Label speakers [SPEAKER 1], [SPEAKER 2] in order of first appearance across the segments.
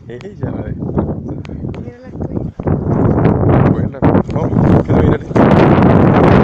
[SPEAKER 1] Ella la de.
[SPEAKER 2] Mira las tuyas.
[SPEAKER 1] Buena, vamos, quiero mirar esto.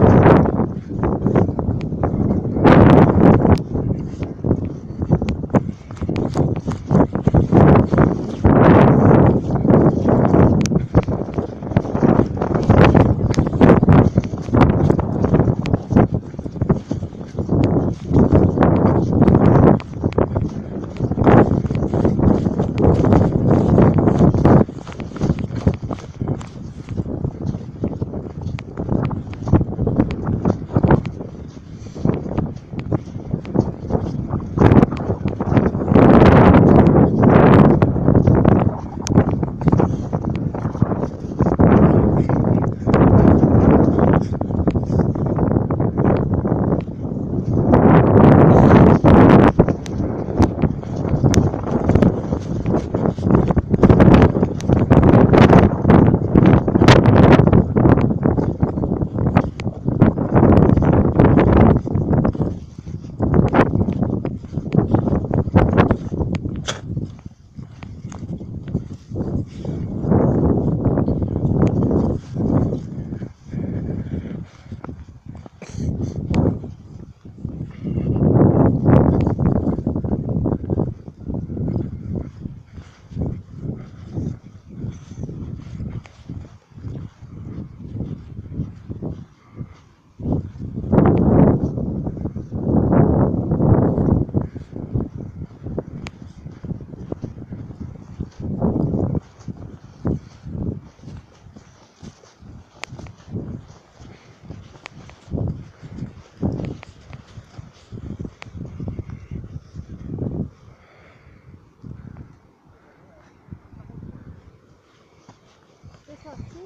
[SPEAKER 2] Eso así,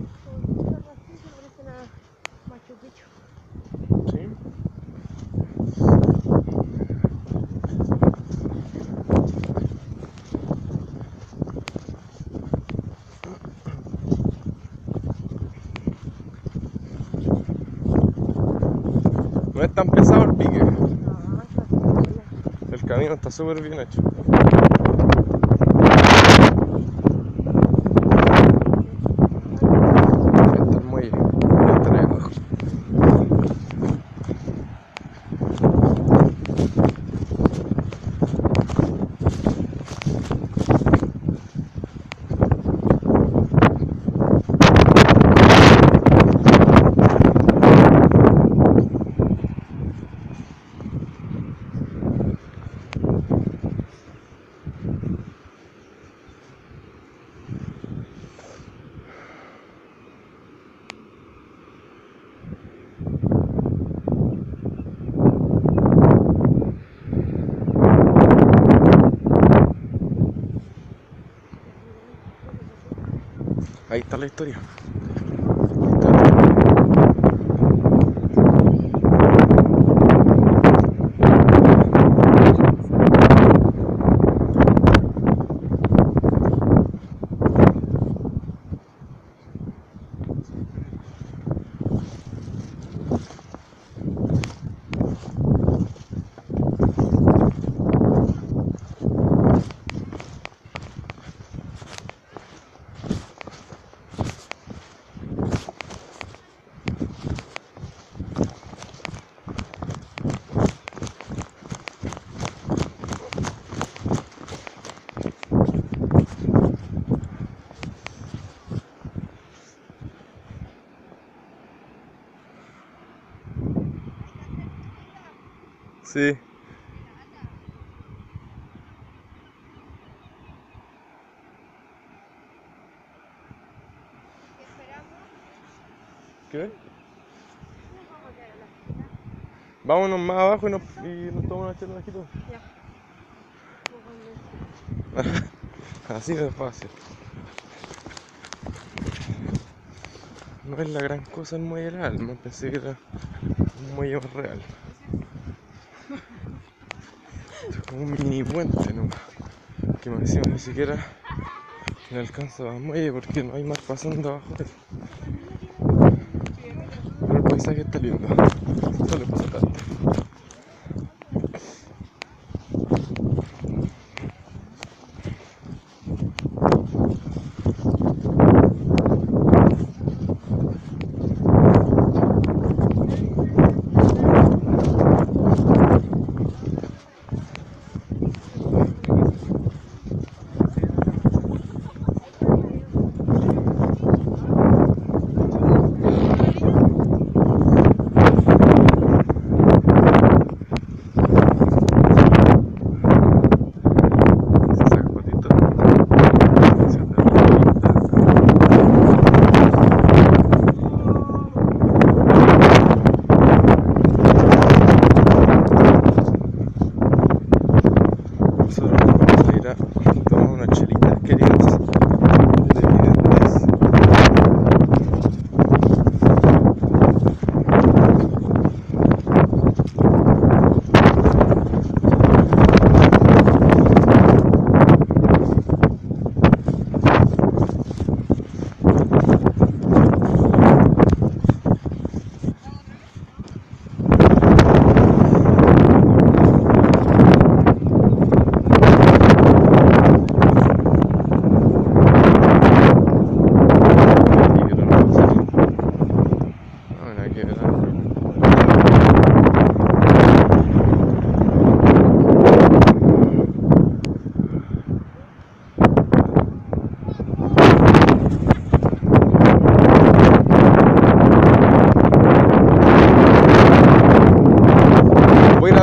[SPEAKER 2] con algo así, se parecen a Machu Picchu.
[SPEAKER 1] Sí. No es tan pesado el pique.
[SPEAKER 2] No, está piola.
[SPEAKER 1] El camino está súper bien hecho. Ahí está el muelle. Ahí está ahí abajo. Ahí está la historia. Sí.
[SPEAKER 2] ¿Qué esperamos?
[SPEAKER 1] ¿Qué?
[SPEAKER 2] Nos vamos a quedar en la esquina.
[SPEAKER 1] Vámonos más abajo y nos tomamos una charla aquí todos.
[SPEAKER 2] Ya. Vamos a ver.
[SPEAKER 1] Así de fácil. No es la gran cosa el muelle del alma, pensé que era un muelle más real. Esto es como un mini puente, ¿no? Que me decían ni siquiera le alcanza a muelle porque no hay mar pasando abajo de él. Pero el paisaje está lindo. Esto le pasa tanto.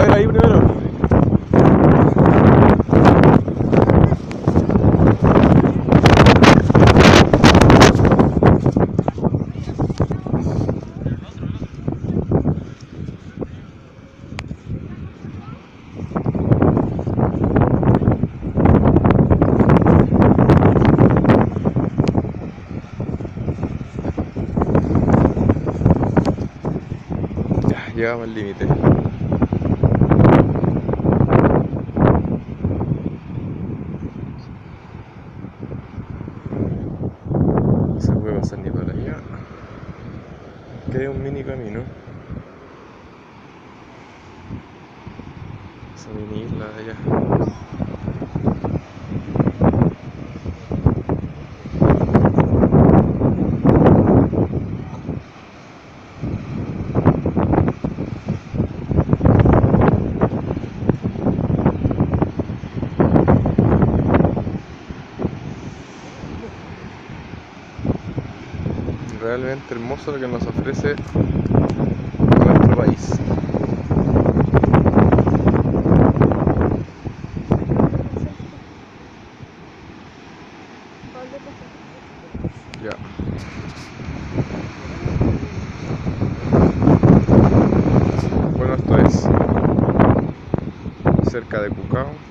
[SPEAKER 1] ver ahí primero. Llegamos al límite. No se puede pasar ni para allá. Que hay un mini camino. Esa mini isla de allá. Realmente hermoso lo que nos ofrece nuestro país. Ya. Bueno, esto es cerca de Cucao.